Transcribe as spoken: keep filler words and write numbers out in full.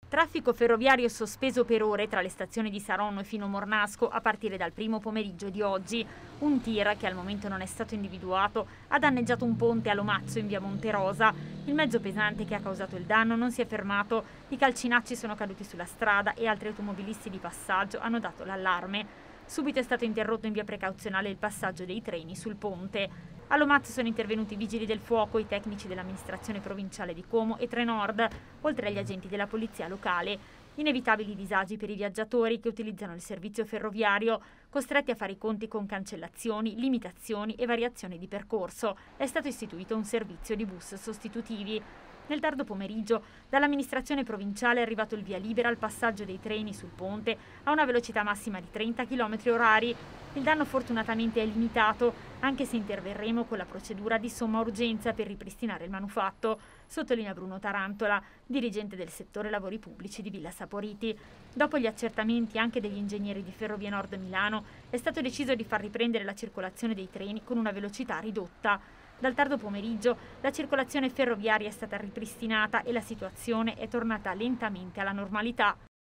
Traffico ferroviario sospeso per ore tra le stazioni di Saronno e Fino Mornasco a partire dal primo pomeriggio di oggi. Un tir, che al momento non è stato individuato, ha danneggiato un ponte a Lomazzo in via Monterosa. Il mezzo pesante che ha causato il danno non si è fermato, i calcinacci sono caduti sulla strada e altri automobilisti di passaggio hanno dato l'allarme. Subito è stato interrotto in via precauzionale il passaggio dei treni sul ponte. A Lomazzo sono intervenuti i vigili del fuoco, i tecnici dell'amministrazione provinciale di Como e Trenord, oltre agli agenti della polizia locale. Inevitabili disagi per i viaggiatori che utilizzano il servizio ferroviario, costretti a fare i conti con cancellazioni, limitazioni e variazioni di percorso. È stato istituito un servizio di bus sostitutivi. Nel tardo pomeriggio, dall'amministrazione provinciale è arrivato il via libera al passaggio dei treni sul ponte a una velocità massima di trenta chilometri orari. Il danno fortunatamente è limitato, anche se interverremo con la procedura di somma urgenza per ripristinare il manufatto, sottolinea Bruno Tarantola, dirigente del settore lavori pubblici di Villa Saporiti. Dopo gli accertamenti anche degli ingegneri di Ferrovie Nord Milano, è stato deciso di far riprendere la circolazione dei treni con una velocità ridotta. Dal tardo pomeriggio la circolazione ferroviaria è stata ripristinata e la situazione è tornata lentamente alla normalità.